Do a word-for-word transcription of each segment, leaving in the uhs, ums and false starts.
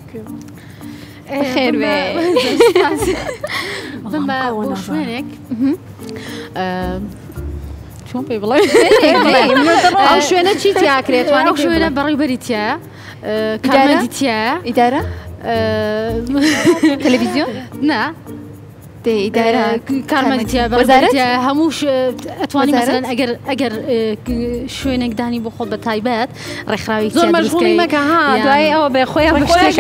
بخير بێ بمە بۆ شوێنێک چۆن پێی بڵێ ئەو شوێنە چی تیاکرێت ئەو شوێنە بەڕێوەبەری تایە کارمەندی تایە ئیدارە تەلەڤیزیۆن نا ئیدارە کارمەندی تایە بەڕێوەبەری تایە هەمووش ئەتوانی مەسەلەن ئەگەر ئەگەر شوێنێک دانی بۆ خۆت بە تایبەت ڕێکخراوی زۆر مەشغوڵی مەکە ها دوای ئەوە بێ خۆیان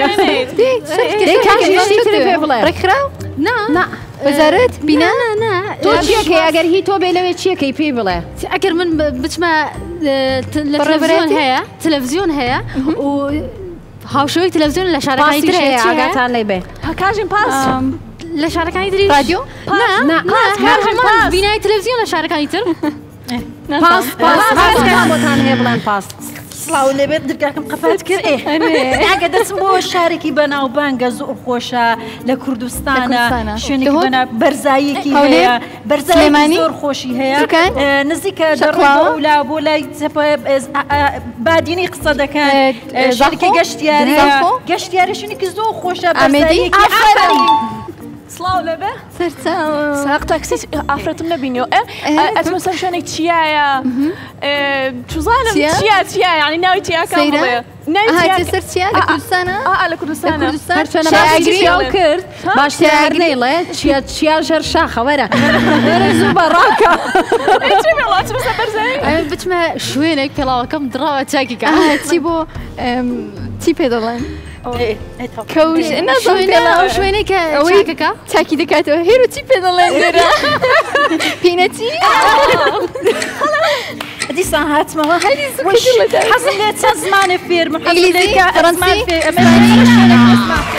ڕێکخراو نا وەزارەت بینە تۆ چیەکەی ئەگەر هی تۆ بێ لەوێ چیەکەی پێی بڵێ ئەگەر من بچمە لە تەلەڤیزیۆن هەیە تەلەڤیزیۆن هەیە و هاوشەوەی تەلەڤیزیۆن لە شارەکانی تر هەیە ئاگاتان لێ بێ کاژین پاس لە شارەکانی تری رادیۆ بینای تەلەڤیزیۆن لە شارەکانی تر پاس بۆتان هەیە بڵێن پاس سڵاو لێبێت دەرگاکەم قەفەت کرد ئەگە دەچم بۆ شارێکی بەناوبانگە زۆر خۆشە لە کوردستانە شوێنێکی بەناو بەرزاییەکی هەیە بەرزاییەکی زۆر خۆشی هەیە نزیکە دەڕۆ ولا بۆ لای بادینی قسە دەکەن شارێکی گەشتیارە گەشتیارەشونێکی زۆر خۆشە بەرزاییەکی سڵاو لەبێ ساق تاکسی ئافرەتم نەبینیەوە ئەتمە سەر شوێنێک چیایە چزانم چیا چیا یعنی ناوی چیاکە بڵێ سەر چیا لە کوردستانە لە کوردستانە هەرچۆنەگریاو کرد باشتر نەیڵێ چیا چیا ژەر شاخە وەرە زوو بەڕاکە بچمە شوێنێک پێڵاوەکەم دڕاوە چاکیکە چی بۆ چی پێ دەڵێن کەوش شوێنێک کە ئەوەیەکەکە چاکی دەکاتەوە هێرو چی پێ دەڵێن لێرە پینەتی دیسان هاتمەوە حەزم لێ چەند زمانێ فێرم ئینگلیزی فەڕەنسی